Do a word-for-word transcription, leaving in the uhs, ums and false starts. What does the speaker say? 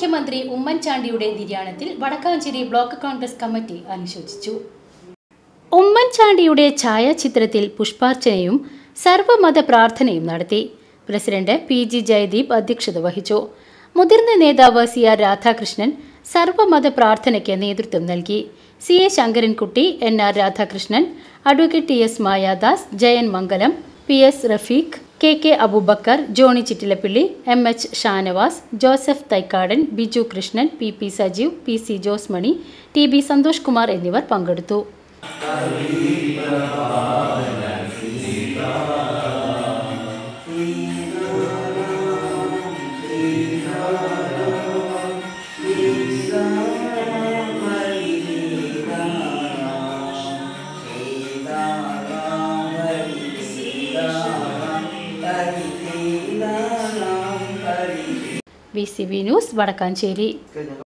മുഖ്യമന്ത്രി ഉമ്മൻചാണ്ടിയുടെ നിര്യാണത്തിൽ വടക്കാഞ്ചേരി ബ്ലോക്ക് കോൺഗ്രസ് കമ്മിറ്റി അനുശോചിച്ചു. ഉമ്മൻചാണ്ടിയുടെ ഛായാചിത്രത്തിൽ പുഷ്പാർച്ചനയും സർവമത പ്രാർത്ഥനയും നടത്തി. പ്രസിഡന്റ് പി ജി ജയദീപ് അധ്യക്ഷത വഹിച്ചു. മുതിർന്ന നേതാവ് സി ആർ രാധാകൃഷ്ണൻ സർവമത പ്രാർത്ഥനയ്ക്ക് നേതൃത്വം നൽകി. C A Sankarankutty, N R Radhakrishnan, advocate T S Mayadas, Jayan Mangalam, P S Rafeeq, K K Aboobacker, Johny Chittilappilly, M H Shanavas, Joseph Thaikkadan, Biju Krishnan, P P Sajeev, P C Josmani, T B Santhosh Kumar എന്നിവർ പങ്കെടുത്തു. V C B news, Vadakkanchery.